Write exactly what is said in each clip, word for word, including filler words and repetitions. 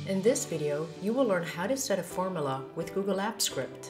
In this video, you will learn how to set a formula with Google Apps Script.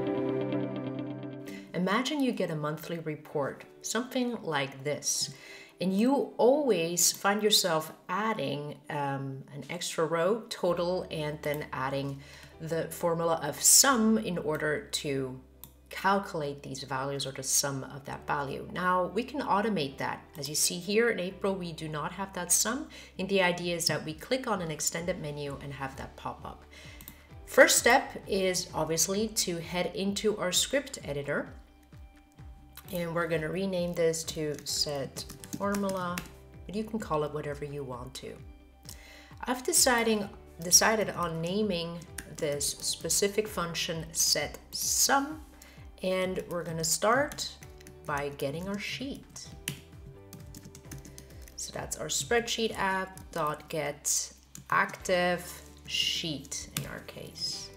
Imagine you get a monthly report, something like this, and you always find yourself adding um, an extra row, total, and then adding the formula of sum in order to calculate these values or the sum of that value. Now we can automate that. As you see here in April, we do not have that sum, and the idea is that we click on an extended menu and have that pop up. First step is obviously to head into our script editor, and we're going to rename this to set formula, but you can call it whatever you want to. I've deciding, decided on naming this specific function set sum. And we're going to start by getting our sheet. So that's our spreadsheet app dot get active sheet in our case.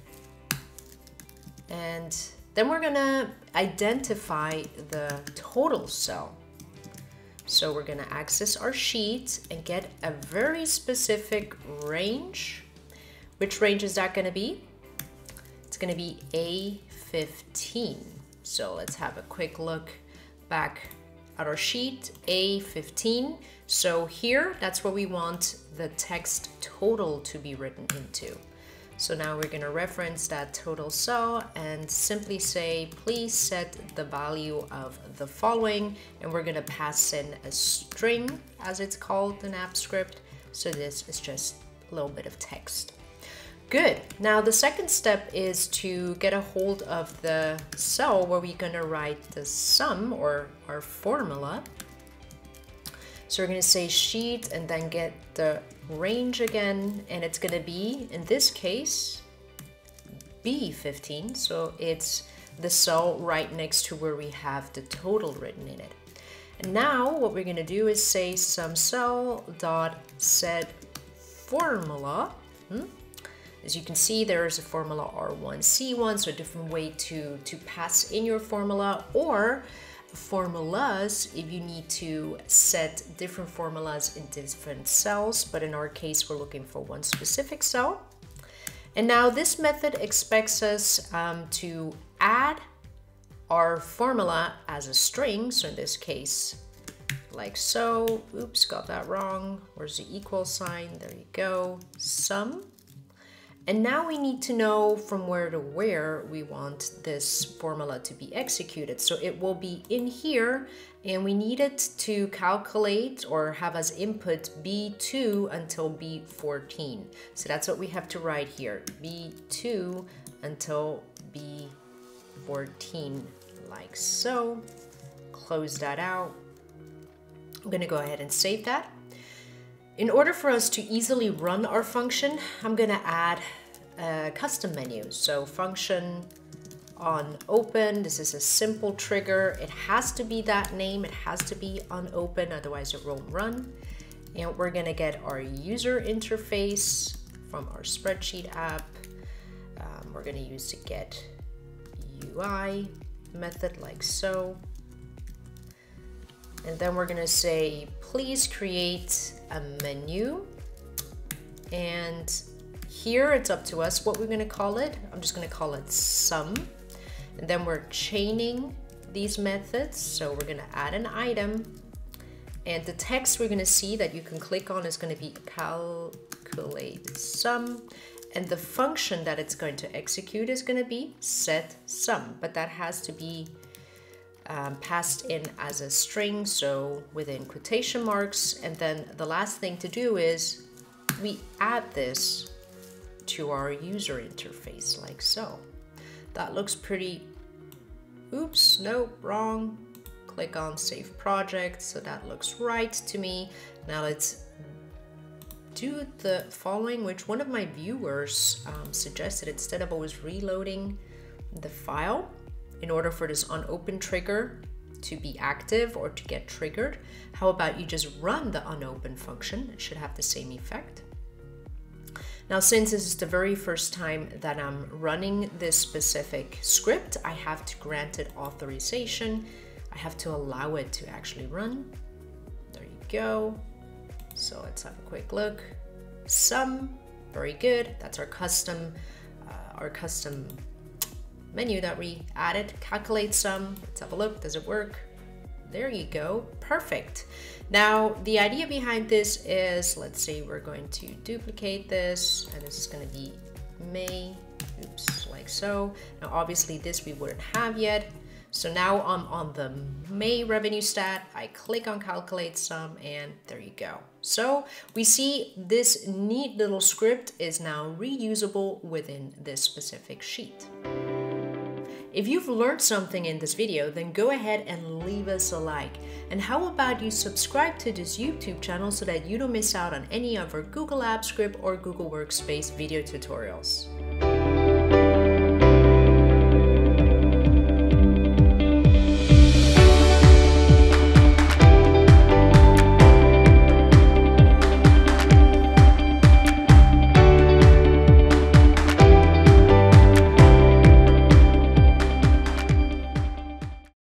And then we're going to identify the total cell. So we're going to access our sheet and get a very specific range. Which range is that going to be? It's going to be A fifteen. So let's have a quick look back at our sheet, A fifteen. So here, that's where we want the text total to be written into. So now we're going to reference that total cell and simply say, please set the value of the following, and we're going to pass in a string, as it's called in AppScript. So this is just a little bit of text. Good. Now the second step is to get a hold of the cell where we're going to write the sum or our formula. So we're going to say sheet and then get the range again, and it's going to be, in this case, B fifteen. So it's the cell right next to where we have the total written in it. And now what we're going to do is say sum cell dot set formula. Hmm? As you can see, there is a formula R one C one, so a different way to, to pass in your formula, or formulas if you need to set different formulas in different cells, but in our case, we're looking for one specific cell. And now this method expects us um, to add our formula as a string, so in this case, like so. Oops, got that wrong. Where's the equal sign? There you go, sum. And now we need to know from where to where we want this formula to be executed. So it will be in here, and we need it to calculate or have as input B two until B fourteen. So that's what we have to write here, B two until B fourteen, like so. Close that out. I'm gonna go ahead and save that. In order for us to easily run our function, I'm going to add a custom menu. So function on open, this is a simple trigger. It has to be that name, it has to be on open, otherwise it won't run. And we're going to get our user interface from our spreadsheet app. Um, we're going to use the get U I method like so. And then we're going to say, please create a menu. And here it's up to us what we're going to call it. I'm just going to call it sum. And then we're chaining these methods. So we're going to add an item. And the text we're going to see that you can click on is going to be calculate sum. And the function that it's going to execute is going to be set sum. But that has to be Um, passed in as a string, so within quotation marks. And then the last thing to do is we add this to our user interface like so. That looks pretty, oops, nope, wrong. Click on save project, so that looks right to me. Now let's do the following, which one of my viewers um, suggested. Instead of always reloading the file, in order for this unopened trigger to be active or to get triggered, how about you just run the unopened function? It should have the same effect. Now, since this is the very first time that I'm running this specific script, I have to grant it authorization. I have to allow it to actually run. There you go. So let's have a quick look. Sum, Very good. That's our custom, uh, our custom menu that we added. Calculate sum. Let's have a look. Does it work? There you go. Perfect. Now, the idea behind this is, let's say we're going to duplicate this, and this is going to be May. Oops, like so. Now, obviously, this we wouldn't have yet. So now I'm on the May revenue stat. I click on calculate sum, and there you go. So we see this neat little script is now reusable within this specific sheet. If you've learned something in this video, then go ahead and leave us a like. And how about you subscribe to this YouTube channel so that you don't miss out on any of our Google Apps Script or Google Workspace video tutorials.